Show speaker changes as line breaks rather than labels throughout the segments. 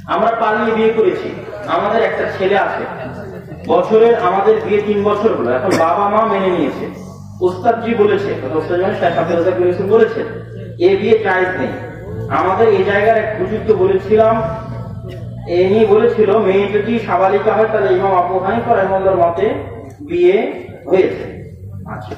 আমরা পালিয়ে বিয়ে করেছি, আমাদের একটা ছেলে আছে, বছরের আমাদের বিয়ে 3 বছর হলো, এখন বাবা মা মেনে নিয়েছে, উস্তাদজি বলেছে, বলেছে এ বিয়ে জায়েজ নেই। আমাদের এই জায়গার এক বুজুর্গ বলেছিলাম, এনি বলেছিল মেয়ে যদি সাবালিকা হয় তাহলে ইমাম আবু হানিফা রাহিমাহুল্লাহর মতে বিয়ে হয়েছে। আচ্ছা,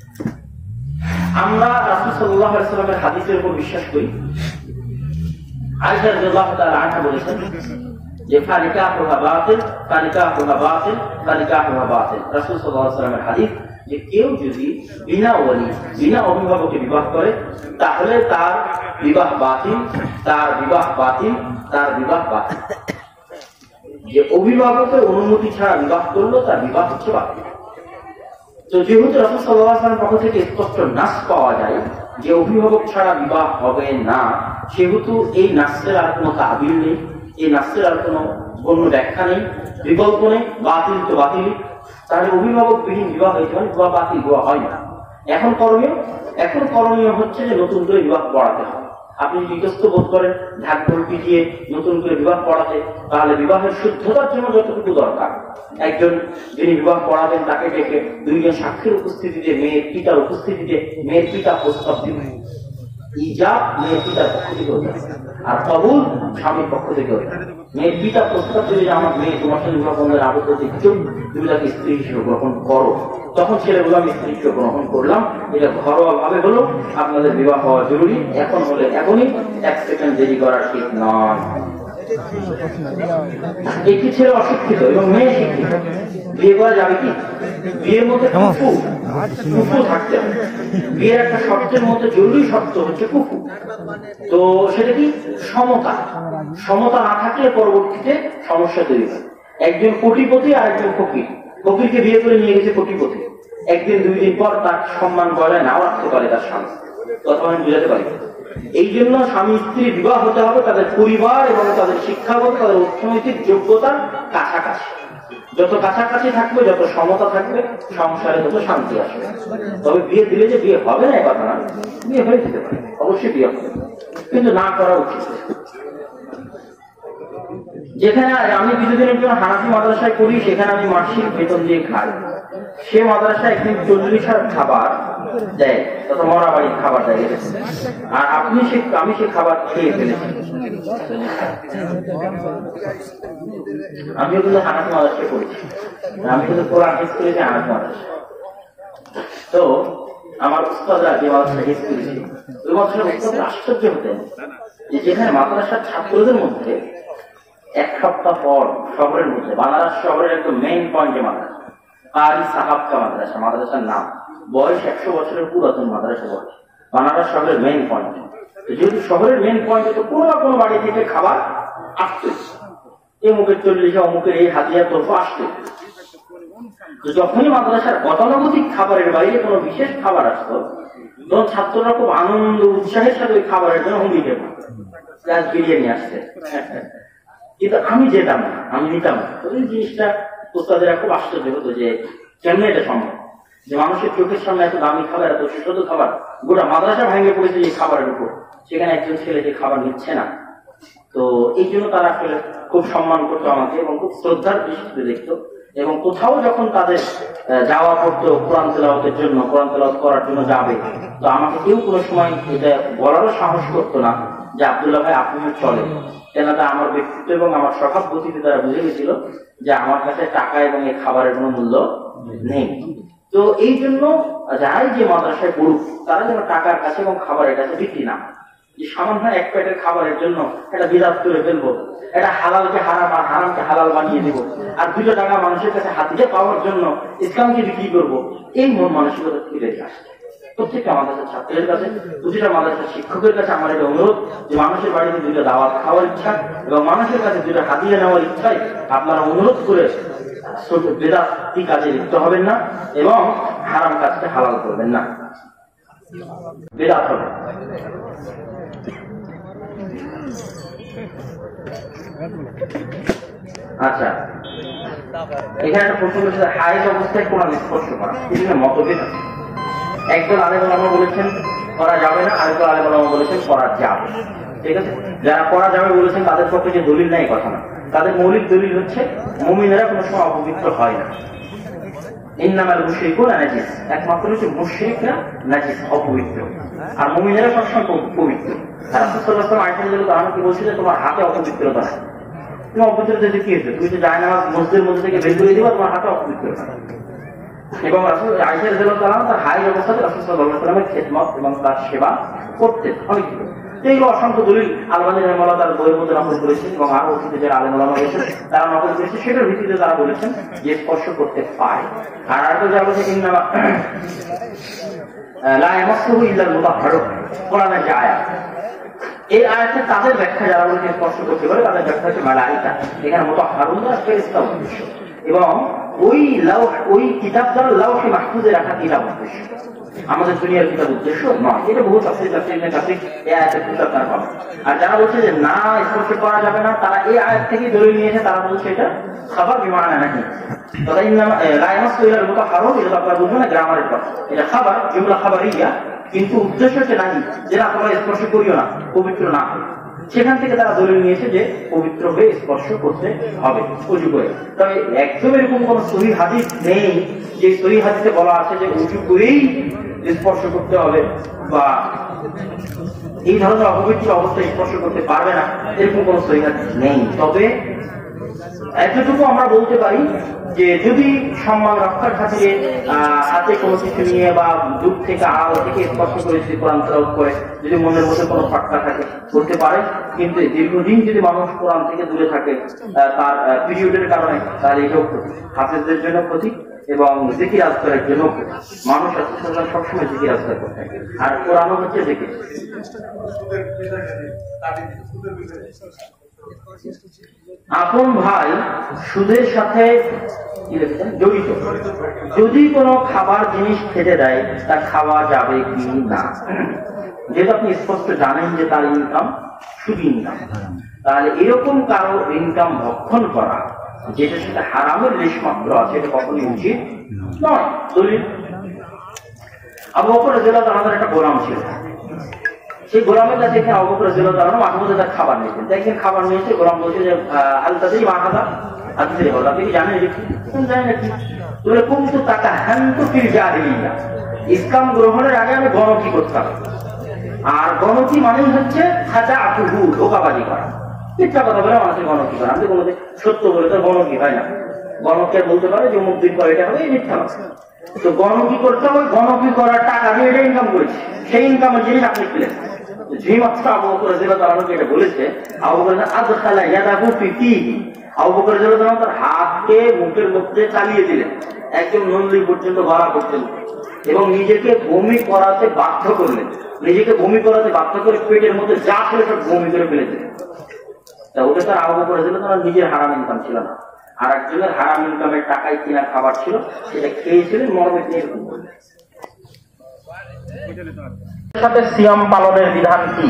আমরা রাসূল সাল্লাল্লাহু আলাইহি ওয়াসাল্লামের হাদিসের উপর বিশ্বাস করি। আয়েশা রাদিয়াল্লাহু তাআলা আনহা বলেছেন যে ফানিকাহুহা বাতিল, ফানিকাহুহা বাতিল, ফানিকাহুহা বাতিল। রাসূল সাল্লাল্লাহু আলাইহি ওয়াসাল্লামের হাদিস যে কেউ যদি বিনা ওয়ালি, বিনা অভিভাবকে বিবাহ করে তাহলে তার বিবাহ বাতিল, তার বিবাহ বাতিল, তার বিবাহ বাতিল। যে অভিভাবকের অনুমতি ছাড়া বিবাহ করলো তার বিবাহ হচ্ছে বাতিল। তো যেহেতু রাসূল সাল্লাল্লাহু আলাইহি ওয়াসাল্লামের পক্ষ থেকে স্পষ্ট নাস পাওয়া যায় যে অভিভাবক ছাড়া বিবাহ হবে না, সেহেতু এই নাসের আর কোনো তাবিল নেই, এই নাসের আর কোনো অন্য ব্যাখ্যা নেই, বিকল্প নেই, বাতিল তো বাতিল। তাহলে অভিভাবকবিহীন বিবাহ হয়েছে মানে বিবাহ বাতিল, বিবাহ হয় না। এখন করণীয় হচ্ছে যে নতুন করে বিবাহ পড়াতে হবে। আপনি বিকস্ত বোধ করেন ঢাকঢোল পিটিয়ে নতুন করে বিবাহ পড়াতে, তাহলে বিবাহের শুদ্ধতার জন্য যতটুকু দরকার, একজন যিনি বিবাহ পড়াবেন তাকে ডেকে 2 জন সাক্ষীর উপস্থিতিতে, মেয়ের পিতার উপস্থিতিতে মেয়ের পিতা প্রস্তাব দিবেন। ইজাব মেয়ের পিতার পক্ষ থেকে হতে হবে, আর কবুল স্বামীর পক্ষ থেকে হতে হবে। মেয়ের পিতা প্রস্তাব দিলে যে আমার মেয়ে তোমার সাথে বিবাহ বন্ধনের আবদ্ধ হতে ইচ্ছুক, তুমি তাকে স্ত্রী হিসেবে গ্রহণ করো। তখন ছেলে বললাম স্ত্রী হিসেবে গ্রহণ করলাম, এটা ঘরোয়া ভাবে হলো, আপনাদের বিবাহ হওয়া জরুরি, এখন হলে এখনই, 1 সেকেন্ড দেরি করা ঠিক নয়। একটি ছেলে অশিক্ষিত এবং মেয়ে শিক্ষিত, বিয়ে করা যাবে কি? বিয়ের মধ্যে কুফু থাকতে হবে। বিয়ের একটা শর্তের মধ্যে জরুরি শর্ত হচ্ছে কুফু। তো সেটা কি? সমতা না থাকলে পরবর্তীতে সমস্যা তৈরি হয়। একজন কোটিপতি আর একজন ফকির, ফকিরকে বিয়ে করে নিয়ে গেছে কোটিপতি, একদিন 2 দিন পর তার সম্মান বজায় নাও রাখতে পারে তার স্বামী। কথা আমি বুঝাতে পারি। এই জন্য স্বামী স্ত্রী বিবাহ হতে হবে তাদের পরিবার এবং তাদের শিক্ষাগত, তাদের অর্থনৈতিক যোগ্যতার কাছাকাছি। যত কাছাকাছি থাকবে, যত সমতা থাকবে, সংসারে তত শান্তি আসবে। তবে বিয়ে দিলে যে বিয়ে হবে না এ কথা না, বিয়ে হয়ে যেতে পারে, অবশ্যই বিয়ে হবে, কিন্তু না করা উচিত। যেখানে আমি কিছুদিনের জন্য হানাফি মাদ্রাসায় করি, সেখানে আমি মাসিক বেতন দিয়ে খাই। সে মাদ্রাসায় একদিন 40,000 খাবার দেয়, তত মরা বাড়ির খাবার দেয়, আর আমি সে খাবার খেয়ে ফেলেছি। আমিও কিন্তু হানাফি মাদ্রাসায় করেছি, আমি কিন্তু কোরআন হিফজ করেছি হানাফি মাদ্রাসা। তো আমার উস্তাদরা যে মাদ্রাসায় হিফজ করেছি, ওই মাদ্রাসার উস্তাদ আশ্চর্য হতেন যে যেখানে মাদ্রাসার ছাত্রদের মধ্যে 1 সপ্তাহ পর শহরের মধ্যে, বানারস শহরের একদম মেইন পয়েন্টে মাদ্রাসা, কারি সাহাবকা মাদ্রাসা, মাদ্রাসার নাম, বয়স 100 বছরের পুরাতন মাদ্রাসা বয়স, বানারস শহরের মেইন পয়েন্ট। যেহেতু শহরের মেইন পয়েন্টে তো কোনো না কোনো বাড়ি থেকে খাবার আসতো, অমুকের 40 অমুকের এই হাতিয়া তোরফা আসতো। তো যখনই মাদ্রাসার গতানুগতিক খাবারের বাইরে কোনো বিশেষ খাবার আসতো, তখন ছাত্ররা খুব আনন্দ উৎসাহের সাথে ওই খাবারের জন্য হুমড়ি খেত, বিরিয়ানি আসছে। কিন্তু আমি যেতাম না, আমি নিতাম না। তো এই জিনিসটা উস্তাদেরা খুব আশ্চর্য হতো যে কেমনে এটা সম্ভব, যে মানুষের চোখের সামনে এত দামি খাবার, এত সুস্বাদু খাবার, গোটা মাদ্রাসা ভেঙে পড়েছে এই খাবারের উপর, সেখানে একজন ছেলে যে খাবার নিচ্ছে না। তো এই জন্য তারা আসলে খুব সম্মান করতো আমাকে এবং খুব শ্রদ্ধার দৃষ্টিতে দেখতো। এবং কোথাও যখন তাদের যাওয়া পড়তো কোরআন তেলাওয়াতের জন্য, কোরআন তেলাওয়াত করার জন্য যাবে, তো আমাকে কেউ কোনো সময় এটা বলারও সাহস করতো না যে আব্দুল্লাহ ভাই আপনিও চলেন। কেননা আমার ব্যক্তিত্ব এবং আমার স্বভাব গতিতে তারা বুঝে গেছিল যে আমার কাছে টাকা এবং এই খাবারের কোনো মূল্য নেই। তো এই জন্য যারাই যে মাদ্রাসায় পড়ুক, তারা যেন টাকার কাছে এবং খাবারের কাছে বিক্রি না, যে সামান্য 1 প্লেটের খাবারের জন্য এটা বিরাট করে ফেলবো, এটা হালালকে হারাম আর হারামকে হালাল বানিয়ে দেবো, আর 2 টাকা মানুষের কাছে হাতিয়ে পাওয়ার জন্য ইসলামকে বিক্রি করবো, এই মন মানসিকতা ফিরে আসছে। প্রত্যেকটা মাদ্রাসার ছাত্রের কাছে, প্রতিটা মাদ্রাসার শিক্ষকের কাছে আমার এটা অনুরোধ যে মানুষের বাড়িতে 2টা দাওয়াত খাওয়ার ইচ্ছা এবং মানুষের কাছে 2টা হাতিয়ে নেওয়ার ইচ্ছায় আপনারা অনুরোধ করে বেদাতি কাজে লিপ্ত হবেন না এবং হারাম কাজকে হালাল করবেন না, বেদাত হবে। আচ্ছা, এখানে একটা প্রশ্ন করেছে, হায়েজ অবস্থায় কোরআন স্পর্শ করা, এখানে মতভেদ আছে। একদল আলেম ওলামা বলেছেন করা যাবে না, আরেকদল আলেম ওলামা বলেছেন করা যাবে। ঠিক আছে? যারা করা যাবে বলেছেন তাদের পক্ষে যে দলিল নেই কথা না, তাদের মৌলিক দলিল হচ্ছে মুমিনেরা কোনো সময় অপবিত্র হয় না। ইন্নামাল মুশরিকুনা নাজিস, একমাত্র হচ্ছে মুশরিকরা নাজিস, অপবিত্র, আর মুমিনেরা সবসময় পবিত্র। আর রাসূল সাল্লাল্লাহু আলাইহি ওয়াসাল্লাম আয়েশা রাদিয়াল্লাহু আনহা কি বলছে যে তোমার হাতে অপবিত্রতা আছে, তুমি অপবিত্রতা কি হয়েছে, তুমি তো জায়নামাজ মসজিদের মধ্যে থেকে বের করে দিবা, তোমার হাতে অপবিত্রতা। এবং রাসূল আয়েশা রাদিয়াল্লাহু আনহা তার হায়ের অবস্থাতে রাসূল সাল্লাল্লাহু আলাইহি ওয়াসাল্লামের খেদমত এবং তার সেবা করতেন অনেক। এইগুলো অসংখ্য দলিল আলবানী রাহিমাহুল্লাহ তার বইয়ের মধ্যে নকল করেছেন এবং আরো অতীতে যারা আলেম ওলামা রয়েছেন তারা নকল করেছে, সেটার ভিত্তিতে তারা বলেছেন যে স্পর্শ করতে পারে। আর আরেকটা যারা বলছে ইন্নামা লা ইয়ামাসসুহু ইল্লাল মুতাহহারুন, কোরআনের যে আয়াত, এই আয়াতে তাদের ব্যাখ্যা যারা বলছে স্পর্শ করতে পারে তাদের ব্যাখ্যা হচ্ছে মালাইকা, এখানে মুতাহহারুনরা ফেরেশতা উদ্দেশ্য, এবং ওই কিতাব দ্বারা লাউহে মাহফুজে রাখা কিতাব উদ্দেশ্য, আমাদের দুনিয়ার কিতাব উদ্দেশ্য নয়। এটা বহু তাফসীর এই আয়াতের কিতাব তারা পাবে। আর যারা বলছে যে না স্পর্শ করা যাবে না, তারা এই আয়াত থেকে দলিল নিয়েছে, তারা বলছে এটা খাবার বিমানা নাহি, তথা ইন্নামা লা ইয়ামাসসু ইল্লাল মুতাহহারুন, এটা আপনারা বুঝবেন না গ্রামারের কথা, এটা খাবার জুমলা খাবারিয়া, কিন্তু উদ্দেশ্য হচ্ছে নাহি যে না তোমরা স্পর্শ করিও না, পবিত্র না হয়। সেখান থেকে তারা দলিল নিয়েছে যে পবিত্র হয়ে স্পর্শ করতে হবে উজু করে। তবে একদম এরকম কোন সহিহ হাদিস নেই যে সহিহ হাদিসে বলা আছে যে উজু করেই স্পর্শ করতে হবে বা এই ধরনের অপবিত্র অবস্থায় স্পর্শ করতে পারবে না, এরকম কোন সহিহ হাদিস নেই। তবে এতটুকু আমরা বলতে পারি যে যদি সম্মান রক্ষার খাতিরে হাতে কোনো কিছু নিয়ে বা দূর থেকে আড়াল থেকে স্পর্শ করে যদি কোরআন তেলাওয়াত করে, যদি মনের মধ্যে কোনো ফাটকা থাকে করতে পারে, কিন্তু দীর্ঘদিন যদি মানুষ কোরআন থেকে দূরে থাকে তার পিরিয়ডের কারণে, তাহলে এটাও ক্ষতি, হাফেজদের জন্য ক্ষতি এবং জিকির আজকারের জন্য ক্ষতি। মানুষ রাসূলুল্লাহ সবসময় জিকির আজকার করতে থাকে, আর কোরআনও হচ্ছে জিকির। আপন ভাই সুদের সাথে জড়িত যদি কোনো খাবার জিনিস খেতে দেয় তা খাওয়া যাবে কি না? যেহেতু আপনি স্পষ্ট জানেন যে তার ইনকাম সুদ ইনকাম, তাহলে এরকম কারো ইনকাম ভক্ষণ করা যেটা সেটা হারামের লেশ মাত্র আছে, এটা কখনোই উচিত নয়। দলিল আবু বকর রাদিয়াল্লাহু তাআলা একটা গোলাম ছিল, সেই গোলামের কাছে এখানে আবু বকর রাদিয়াল্লাহু তাআলা মাঝে মধ্যে তার খাবার নিয়েছেন, দেখেন খাবার নিয়েছে, গোলাম বলছে যে আল তাদরি মা হাদা, আপনি কি জানেন এটা কি? জানেন নাকি? বলে কুনতু তাকাহানতু ফিল জাহিলিয়া, ইসলাম গ্রহণের আগে আমি গণকি করতাম, আর গণকি মানেই হচ্ছে খাদাআতুহু, ধোঁকাবাজি করা, মিথ্যা কথা বলে মানুষের গণকি করা। আমি কোনোদিন সত্য বলে তো গণকি হয় না, গণকে বলতে পারে যে অমুক দিন পরে এটা হবে, এই মিথ্যা কথা। তো গণকি করতে হবে, গণকি করার টাকা দিয়ে এটা ইনকাম করেছে, সেই ইনকামের জিনিস আপনি পেলেন। যে মাত্র আবু বকর রাদিয়াল্লাহু তাআলা এটা বলেছে, আবু বকর আদখালা ইয়াদাহু ফি ফীহি, আবু বকর রাদিয়াল্লাহু তাআলা তার হাতকে মুখের মধ্যে চালিয়ে দিলেন, একদম নন্দী পর্যন্ত গলা পর্যন্ত, এবং নিজেকে বমি করাতে বাধ্য করলেন, নিজেকে বমি করাতে বাধ্য করে পেটের মধ্যে যা ছিল সব বমি করে ফেলে দিলেন। তা ওটা তার আবু বকর রাদিয়াল্লাহু তাআলা নিজের হারাম ইনকাম ছিল না, আর একজনের হারাম ইনকামের টাকায় কিনা খাবার ছিল, সেটা খেয়েছিলেন, মরমে এরকম করলেন। সাথে সিয়াম পালনের বিধান কি?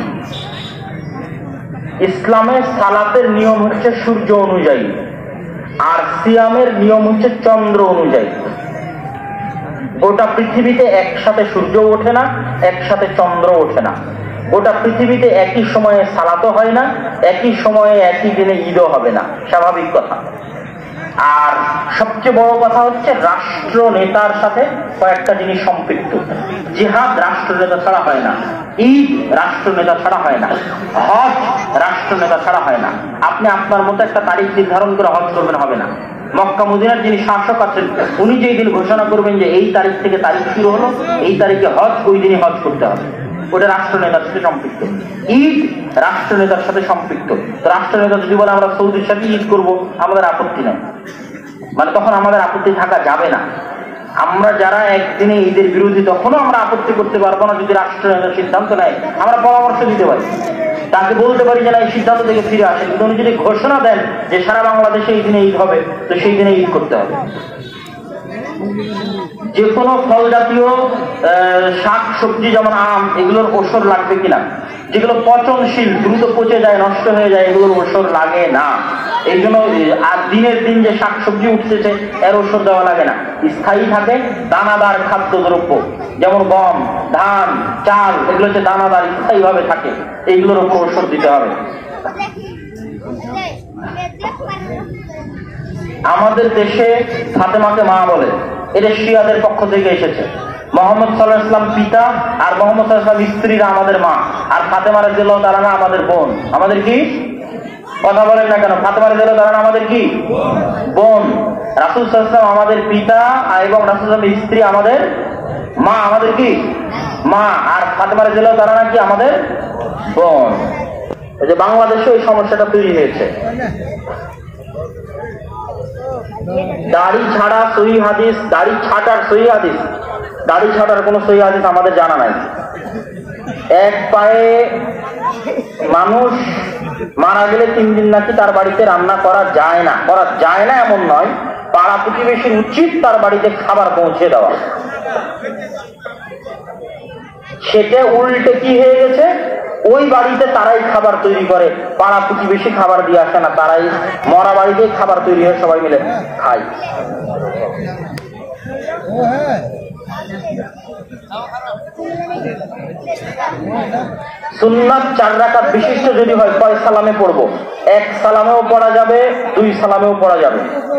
ইসলামের সালাতের নিয়ম হচ্ছে সূর্য অনুযায়ী, আর সিয়ামের নিয়ম হচ্ছে চন্দ্র অনুযায়ী। গোটা পৃথিবীতে একসাথে সূর্য ওঠে না, একসাথে চন্দ্র ওঠে না। গোটা পৃথিবীতে একই সময়ে সালাতও হয় না, একই সময়ে একই দিনে ঈদও হবে না, স্বাভাবিক কথা। আর সবচেয়ে বড় কথা হচ্ছে রাষ্ট্র নেতার সাথে কয়েকটা জিনিস সম্পৃক্ত। জিহাদ রাষ্ট্র নেতা ছাড়া হয় না, ঈদ রাষ্ট্র নেতা ছাড়া হয় না, হজ রাষ্ট্র নেতা ছাড়া হয় না। আপনি আপনার মতো একটা তারিখ নির্ধারণ করে হজ করবেন, হবে না। মক্কা মদিনার যিনি শাসক আছেন উনি যেই দিন ঘোষণা করবেন যে এই তারিখ থেকে তারিখ শুরু হলো, এই তারিখে হজ, ওই দিনই হজ করতে হবে, ওটা রাষ্ট্র নেতার সাথে সম্পৃক্ত। ঈদ রাষ্ট্র নেতার সাথে সম্পৃক্ত। তো রাষ্ট্র নেতা যদি বলে আমরা সৌদির সাথে ঈদ করবো, আমাদের আপত্তি নাই, মানে তখন আমাদের আপত্তি থাকা যাবে না। আমরা যারা একদিনে ঈদের বিরোধী তখনও আমরা আপত্তি করতে পারবো না যদি রাষ্ট্র নেতার সিদ্ধান্ত নেয়, আমরা পরামর্শ দিতে পারি, তাকে বলতে পারি যে না এই সিদ্ধান্ত থেকে ফিরে আসে। কিন্তু উনি যদি ঘোষণা দেন যে সারা বাংলাদেশে এই দিনে ঈদ হবে, তো সেই দিনে ঈদ করতে হবে। যে কোনো ফল জাতীয় শাক সবজি যেমন আম, এগুলোর ওষর লাগবে কিনা? যেগুলো পচনশীল, দ্রুত পচে যায়, নষ্ট হয়ে যায়, এগুলোর ওষর লাগে না। এই জন্য আর দিনের দিন যে শাকসবজি উঠতেছে এর ওষুধ দেওয়া লাগে না, স্থায়ী থাকে দানাদার খাদ্যদ্রব্য, যেমন গম, ধান, চাল, এগুলো হচ্ছে দানাদার, স্থায়ী ভাবে থাকে, এইগুলোর উপর ওষুধ দিতে হবে। আমাদের দেশে ফাতেমাকে মা বলে, এটা শিয়াদের পক্ষ থেকে এসেছে। মোহাম্মদ সাল্লাল্লাহু আলাইহি ওয়াসাল্লাম পিতা আর মোহাম্মদ সাল্লাল্লাহু আলাইহি ওয়াসাল্লাম স্ত্রীরা আমাদের মা, আর ফাতেমা রাদিয়াল্লাহু তাআলা আনহা আমাদের বোন। আমাদের কি কথা বলেন না কেন? ফাতেমা রাদিয়াল্লাহু তাআলা আনহা আমাদের কি বোন। রাসূল সাল্লাল্লাহু আলাইহি ওয়াসাল্লাম আমাদের পিতা এবং রাসূল সাল্লাল্লাহু আলাইহি ওয়াসাল্লামের স্ত্রী আমাদের মা, আমাদের কি মা, আর ফাতেমা রাদিয়াল্লাহু তাআলা আনহা কি আমাদের বোন। এই যে বাংলাদেশে এই সমস্যাটা তৈরি হয়েছে। দাড়ি ছাড়া সহিহ হাদিস, দাড়ি ছাটার সহিহ হাদিস, দাড়ি ছাটার কোন সহিহ হাদিস আমাদের জানা নাই। এক পায়ে মানুষ মারা গেলে 3 দিন নাকি তার বাড়িতে রান্না করা যায় না, করা যায় না এমন নয়, পাড়া প্রতিবেশীর উচিত তার বাড়িতে খাবার পৌঁছে দেওয়া। সেটা উল্টে কি হয়ে গেছে, ওই বাড়িতে তারাই খাবার তৈরি করে, পাড়া প্রতিবেশী খাবার দিয়ে আসে না, তারাই মরা বাড়িতেই খাবার তৈরি হয়, সবাই মিলে খায়। সুন্নাত 4 রাকাত বিশিষ্ট যদি হয় কয় সালামে পড়বো? 1 সালামেও পড়া যাবে, 2 সালামেও পড়া যাবে।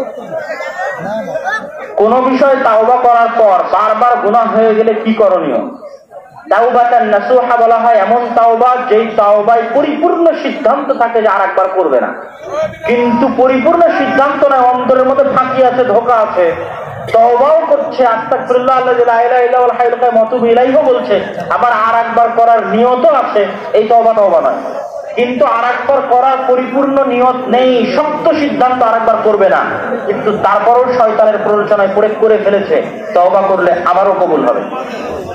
কোন বিষয়ে তাওবা করার পর বারবার গুনাহ হয়ে গেলে কি করণীয়? তাওবাতান নাসুহা বলা হয় এমন তাওবা যেই তাওবায় পরিপূর্ণ সিদ্ধান্ত থাকে যে আরেকবার করবে না, কিন্তু পরিপূর্ণ সিদ্ধান্ত নয়, অন্তরের মধ্যে ফাঁকি আছে, ধোঁকা আছে, তওবাও করছে, আস্তাগফিরুল্লাহ আল্লাযী লা ইলাহা ইল্লা হুয়াল হাইয়ুল কাইয়্যুম ওয়া আতুবু ইলাইহি বলছে, আবার আরেকবার করার নিয়তও আছে, এই তওবা নয়। কিন্তু আরেকবার করার পরিপূর্ণ নিয়ত নেই, শক্ত সিদ্ধান্ত আরেকবার করবে না, কিন্তু তারপরও শয়তানের প্ররোচনায় পড়ে করে ফেলেছে, তওবা করলে আবারও কবুল হবে।